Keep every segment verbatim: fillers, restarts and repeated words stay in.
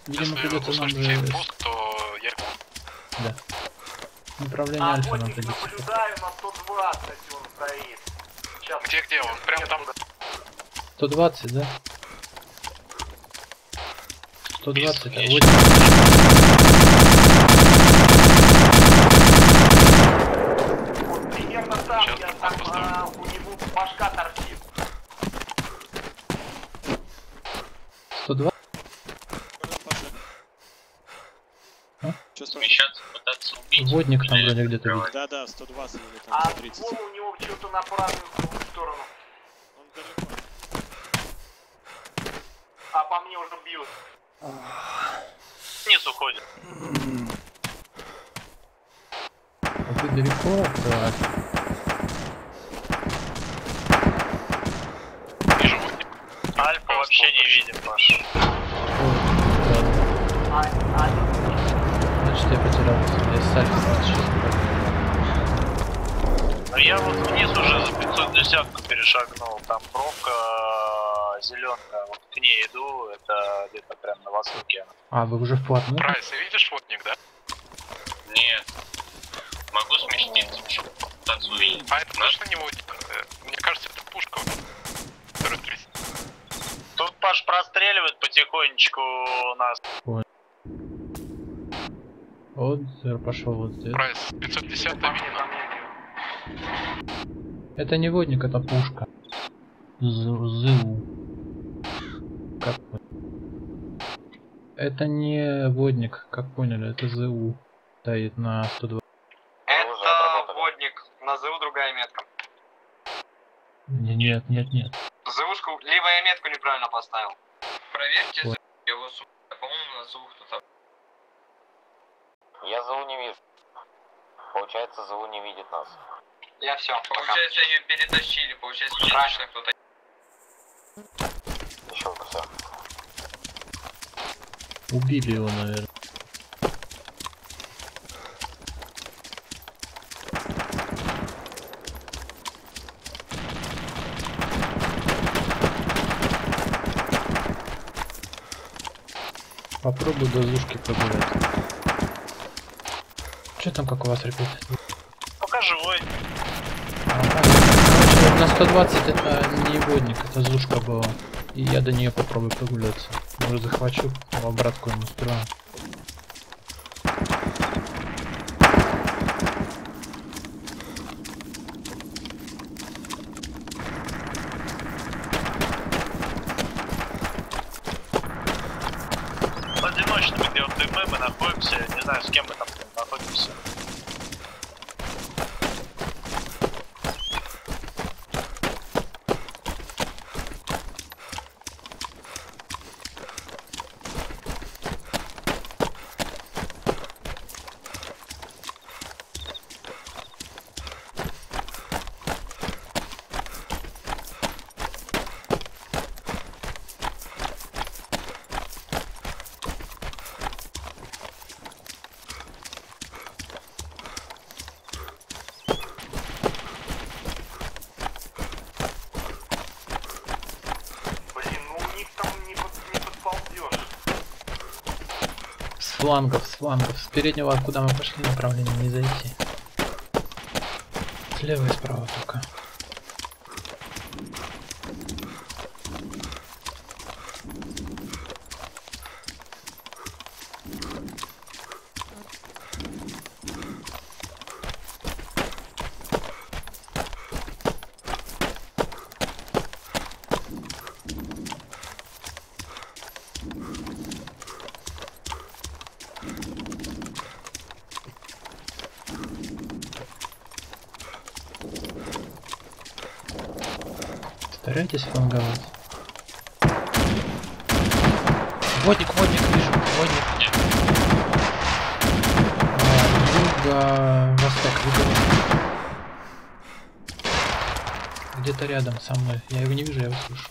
Видимо, придется нам же... Пуск, то я... Да. Направление а, Альфа нам придется. Наблюдаю на сто двадцать, он стоит. Сейчас. Где, где он? Прям там. сто двадцать, да? сто двадцать, а вот... Вот примерно там, сейчас я там, а, у него башка торчит. сто два? А? Смещаться, пытаться убить. Водник там вроде где-то видит. Да, да, сто двадцать или там А сто тридцать. ствол у него что-то направлен в другую сторону. Он далеко. А по мне уже бьют. Вниз уходит. А ты далеко? Да. Вижу водник. Альфа вообще не видим, Паш. А, а, Значит, я потерялся. Я с Альфа сейчас. Но я вот вниз уже за пятьсот десятку перешагнул. Там бровка зеленая. Вот к ней иду. Это где-то прям на востоке. А, вы уже вплотную? Прайс, ты видишь водник, да? Нет. Могу сместиться, чтобы пытаться увидеть. А это точно не водник? Мне кажется, это пушка. Тут Паш простреливает потихонечку нас. Ой. Вот пошел вот здесь. Прайс, пятьсот десять на видно. Это не водник, это пушка. ЗУ. Как вы? Это не водник, как поняли, это ЗУ. Стоит на сто два. это водник. На ЗУ другая метка. Нет, нет, нет. ЗУшку, либо я метку неправильно поставил. Проверьте, Вот. его су... По-моему, на ЗУ кто-то. Я ЗУ не вижу. Получается, ЗУ не видит нас. Я все. Получается, ее перетащили. Получается, точно кто-то. Еще все. Убили его, наверное. Попробуй до зушки пробирать. Че там, как у вас, ребят? Пока живой. Ага. Короче, на сто двадцать это не водник, это зушка была. И я до нее попробую прогуляться. Может, захвачу, в обратку ему строю. Одиночными, где вот мы, мы находимся, не знаю, с кем мы там находимся. С флангов, с флангов. С переднего, куда мы пошли, направление не зайти. Слева и справа только. Старайтесь фланговать. Водник, водник, вижу, водник. А, юго-восток, юго-восток. Где-то рядом со мной. Я его не вижу, я его слышу.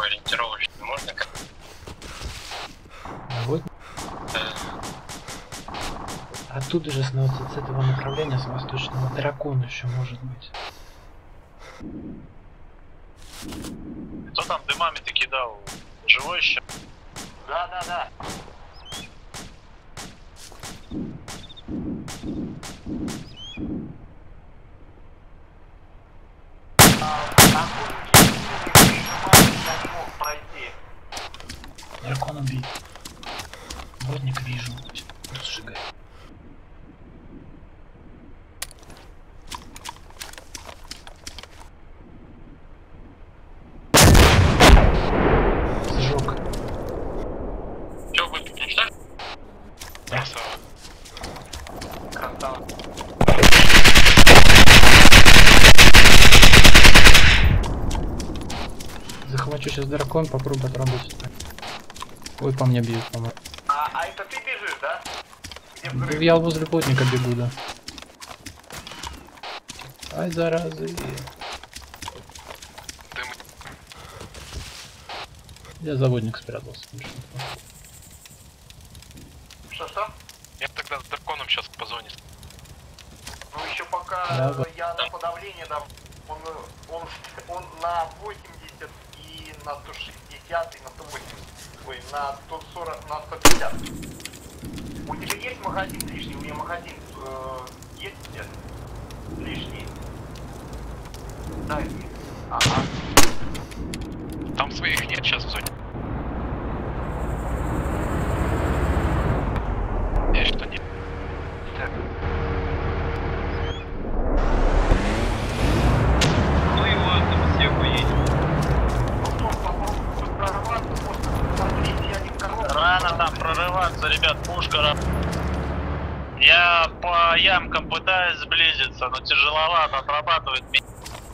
Ориентировочно можно как? Вот. Оттуда же с, с этого направления, с восточного, дракон еще может быть. Кто там дымами-то кидал? Живой еще? Да, да, да. Дракон убит. Водник вижу. Сжигай. Сжег. Че, вы ништяк? Да. Красава. Захвачу сейчас дракон, попробую отработать. Ой, по мне бьют, по-моему. А, а это ты бежишь, да? Где взрыв? Я возле плотника бегу, да. Ай, заразы. Я заводник спрятался. Что-что? Я тогда с драконом сейчас по зоне. Ну еще пока Да, да. я на подавление дам. Он, он, он на восемьдесят и на сто шестьдесят и на сто восемьдесят. Ой, на сто сорок, на сто пятьдесят. У тебя есть магазин лишний? У меня магазин э, есть где? Лишний. Дай мне. Ага. Там своих нет сейчас в зоне. Я что нет. Ну и ладно, мы всех уедем. Ну, попробуй прорваться, просто смотрите, я не в коробке. Рано там прорываться, ребят, пушка раб. Я по ямкам пытаюсь сблизиться, но тяжеловато, отрабатывает меня.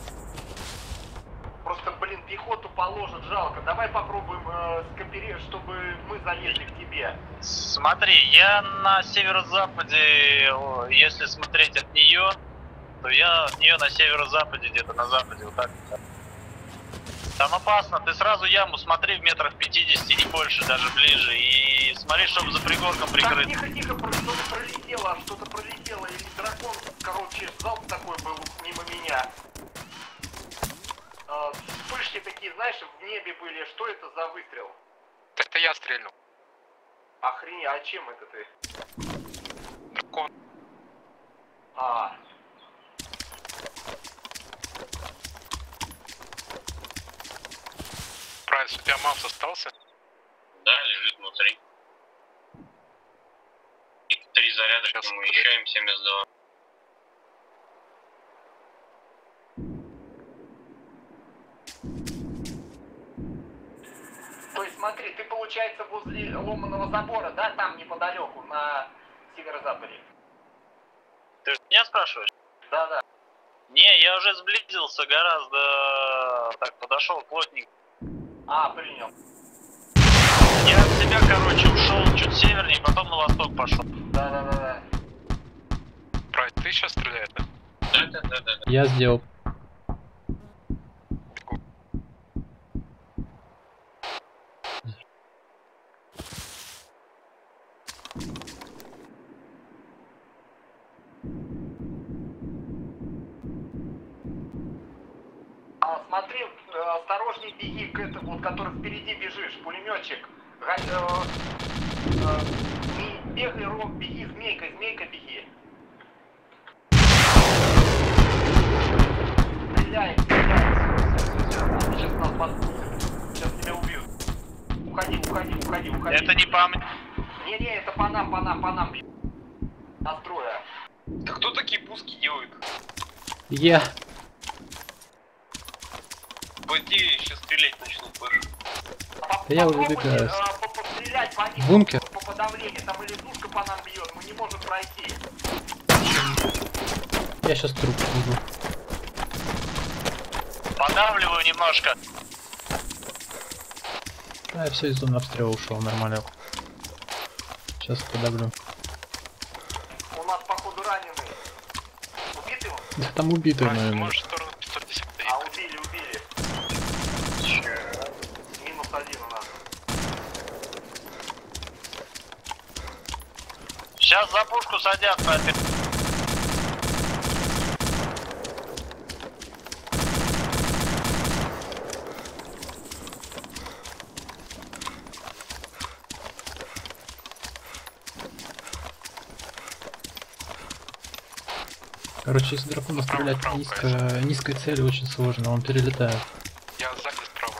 Просто, блин, пехоту положат, жалко. Давай попробуем э, скооперировать, чтобы мы залезли к тебе. Смотри, я на северо-западе, о, если смотреть от нее, то я от нее на северо-западе, где-то на западе, вот так. Там опасно, ты сразу яму смотри в метрах пятидесяти, не больше, даже ближе, и смотри, чтобы за пригорком Так, прикрыть. тихо, тихо, про- что-то пролетело, что-то пролетело, или дракон, короче, залп такой был мимо меня. Э, вспышки такие, знаешь, в небе были. Что это за выстрел? Это я стрельнул. Охренеть, а чем это ты? Дракон. А, Прайс, у тебя Мавс остался? Да, лежит внутри. И три заряда, сейчас мы еще им семьдесят два. то есть смотри, ты, получается, возле ломаного забора, да, там неподалеку, на северо-западе? Ты же меня спрашиваешь? Да-да. Не, я уже сблизился гораздо, так, подошел плотник. А, принял. Я от себя, короче, ушел чуть севернее, потом на восток пошел. Да-да-да-да. Прайс, ты сейчас стреляешь, да? Да-да-да. Я сделал. А, смотри, э, осторожней беги к этому, вот, который впереди бежишь, пулеметчик. Га- э, э, не бегай, Ром, беги, змейкой, змейкой беги. Стреляй, стреляй. Сейчас нас подпустят. Сейчас тебя убьют. Уходи, уходи, уходи, уходи. Это не по мне. Не-не, это по нам, по нам, по нам бьют. Настроя. Да кто такие пуски делает? Я. Пойди, сейчас стрелять начну, Паш. Да я уже Попробуйте, убегаю. э, по- пострелять по ним. Бункер. По подавлению. Там или душка по нам бьет, мы не можем пройти. Я сейчас труп буду. Подавливаю немножко. А, я все из зоны обстрела ушел, нормально. Сейчас подавлю. У нас, походу, раненый. Убитый он? Да там убитый, Прайс, ты наверное. можешь в сторону пятьсот десять А, убили, убили. минус один у нас. Сейчас за пушку садятся опять. Короче, из дракона стрелять низко, низкой цели очень сложно, он перелетает. Я сзади справа.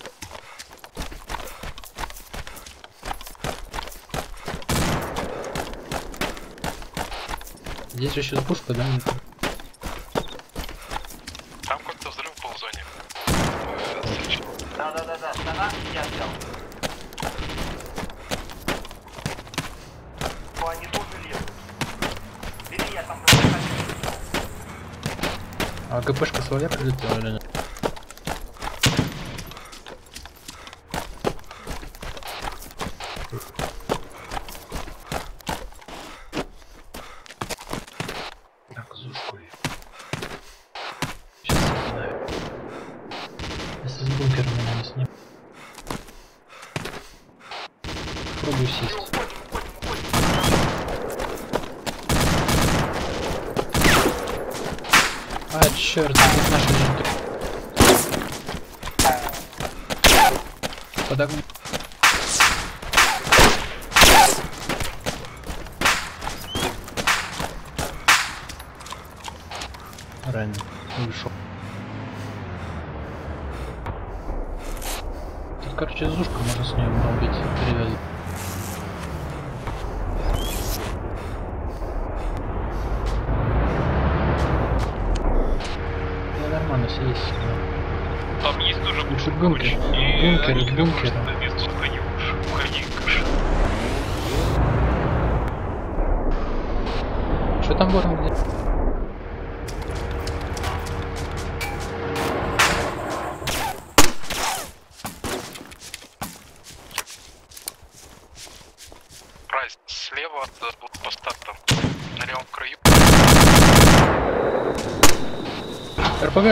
Здесь же еще пушка, да? Нет? Там как-то взрыв был в зоне. Да-да-да-да, стена я взял. О, они тоже лезут. Бери, я там просто. А ГПшка своя прилетела или нет? Так, зушку. Сейчас я знаю. Если с бункера меня не снимут. Пробую сесть. А, черт, это наши жители. Подогни. Ранен. Ушел. Тут, короче, зушка, можно с ней убить, перевязать. Нормально, все есть. Там есть тоже Лучше бункер. Бункер, бункер. Что там было где? Прайс, слева от блокпоста там, на левом краю. РПГ!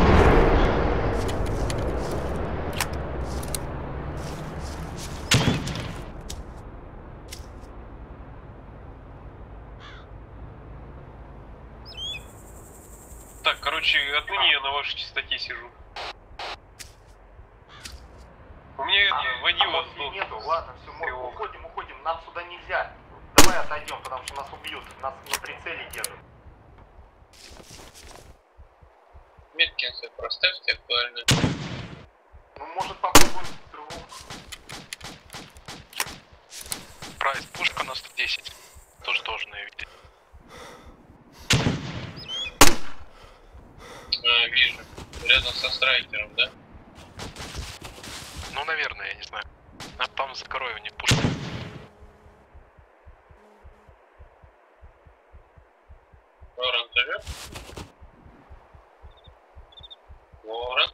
Так, короче, отныне я на вашей частоте сижу. У меня это, водила А нету, ладно, все, мы уходим, уходим, нам сюда нельзя. Давай отойдем, потому что нас убьют, нас на прицеле держат. Меткинсы проставьте актуально. Ну, может, попробуем с другого. Прайс, пушка на сто десять. Тоже должен ее видеть. А, вижу. Рядом со страйкером, да? Ну, наверное, я не знаю. А там за корой у них пушка. Ворон живет? Ворон?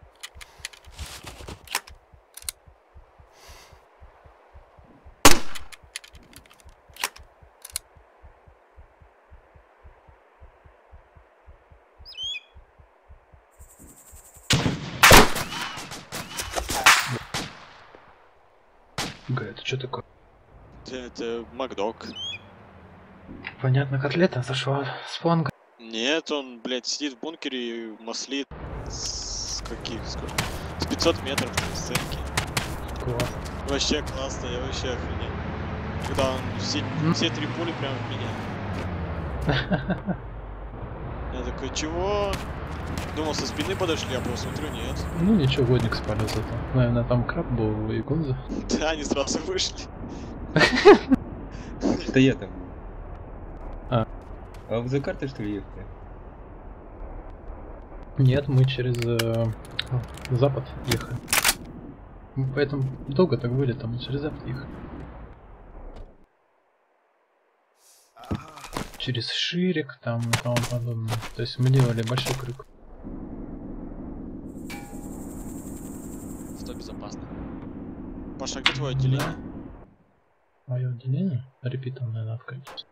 Га, это что такое? Это, это Макдок. Понятно, котлета зашла с фланга. Нет, он, блядь, сидит в бункере и маслит с каких, сколько? С пятьсот метров с сценки. Класс. Вообще классно, я вообще охренел. Когда он все, все три пули прямо в меня. Я такой, чего? Думал, со спины подошли, а посмотрю, нет. Ну ничего, водник спалил зато. Наверное, там краб был и гонза. Да, они сразу вышли. Это я там. А. А вы за картой что ли ехали? Нет, мы через э, запад ехали. Мы поэтому долго так были, там мы через запад ехали. Через Ширик там и тому подобное. То есть мы делали большой крюк. Что безопасно. Паша, а где твое отделение? Мое отделение? Репитом, наверное, открыть.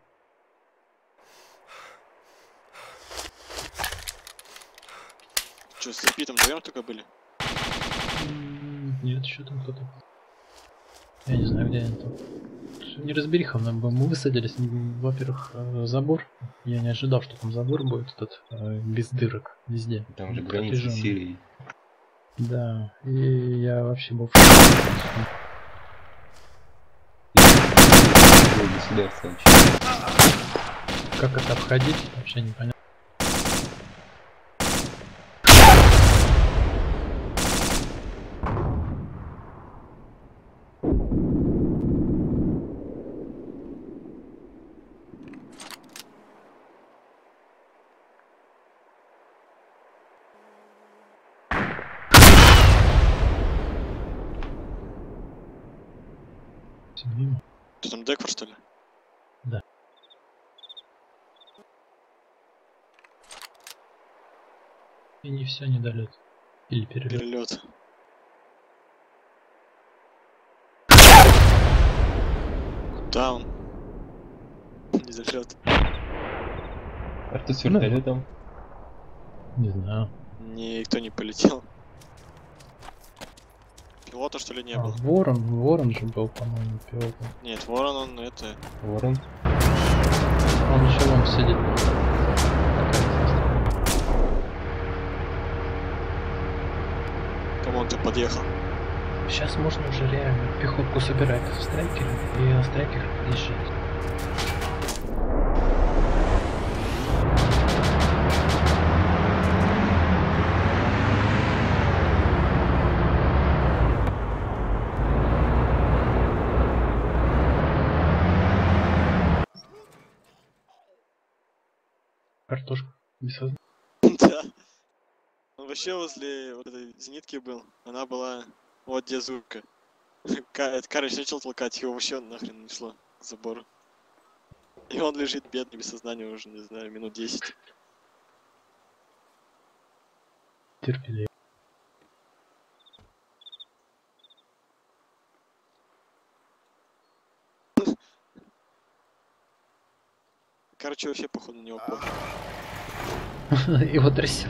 Че, с репитом вдвоем только были? Нет, еще там кто-то. Я не знаю, где они там. Не разбериха, нам бы мы высадились. Во-первых, э, забор. Я не ожидал, что там забор будет этот э, без дырок везде. Там же граница с Сирией. Да, и я вообще был в шоке. Государство вообще. Как это обходить, вообще непонятно. Ты там Декфор, что ли? Да. И не все недолет. Или перелет. Перелет. Куда он? Не залет. А что с вертолетом? Не знаю. Никто не полетел. Пилота что ли не А, было? Ворон, Ворон же был, по-моему, пилотом. Нет, Ворон он это. Ворон. Он еще вон сидит. Кому он-то подъехал? Сейчас можно уже реально пехотку собирать в страйкере и на страйкер подъезжать. Картошка без сознания. Да. Он вообще возле вот этой зенитки был. Она была вот где Зурка. Этот Карыч начал толкать, его вообще нахрен не шло к забору. И он лежит бедный, без сознания уже, не знаю, минут десять. Терпеливо. Короче, вообще походу на него плохо. Его трясет.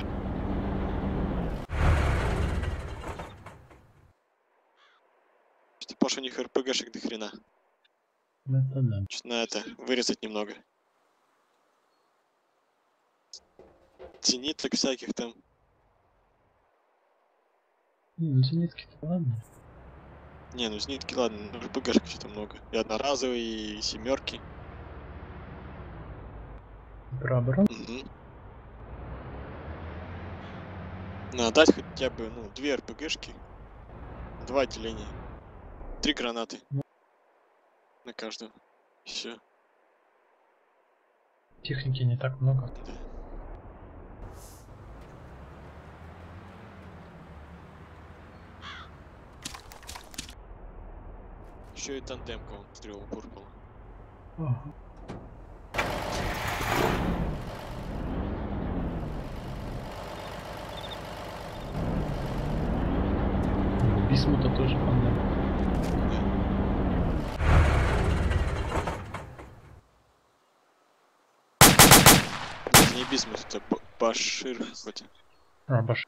Что Паша, у них РПГшек до хрена. Это да. Чуть на это вырезать немного. Зениток всяких там. Ну, зенитки-то ладно. Не, ну зенитки ладно, но РПГшек что-то много. И одноразовые, и семерки. Про оборону? Угу. Надо дать хотя бы, ну, две РПГшки. Два отделения. Три гранаты. На каждого. Все. Техники не так много. Да. Еще и тандемка он стрел буркнул. Ага. Бисмута тоже фандом. Это не Бисмут, это Б- Башир какой-то. А, Баш.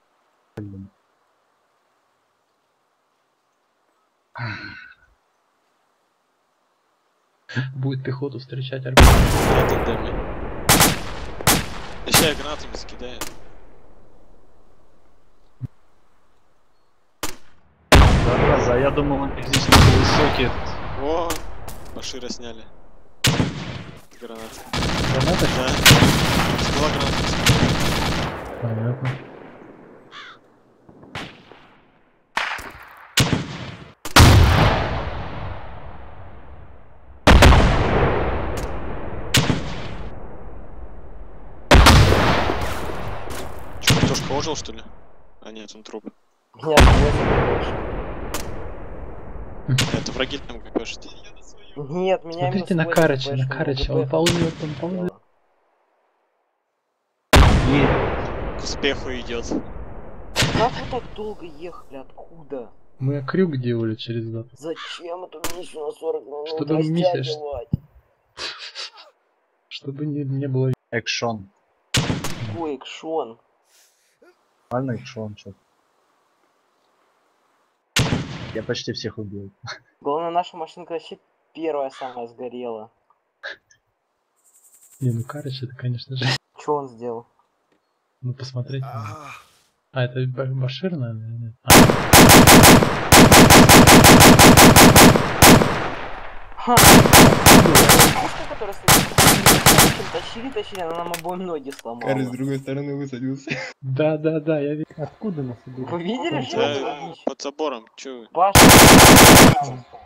Будет пехоту встречать армию. На тандеме. Сейчас гранатами закидает. Зараза, я думал, он здесь такой высокий этот. О, Башира сняли. Гранаты. Граната? Да. Была граната. Понятно. Че, картошка ожил, что ли? А нет, он труп. Меня больше. Это враги там как пишут. Нет, меня Смотрите именно на с Карыча, восемь на пэшек, Карыча, ГП он ползет, он ползет. К успеху идет. Как вы так долго ехали? Откуда? Мы крюк делали через запад. Зачем эту миссию на сорок минут Чтобы миссия- растягивать? Чтобы не, не было... Экшон. Какой экшон? Нормально экшон, что-то. Я почти всех убил. Главное, наша машинка вообще первая самая сгорела. Не, ну Карыч, это, конечно же. Что он сделал? Ну, посмотреть. надо. А, это Ба- Башир, наверное, или нет? А, Ха! Пушка, которая стоит, тащили, тащили, она нам обоим ноги сломала. Карыч с другой стороны высадился. да, да, да, я видел. Откуда нас убили? Вы видели, что Да, это за дичь? под забором, чё вы? Паша,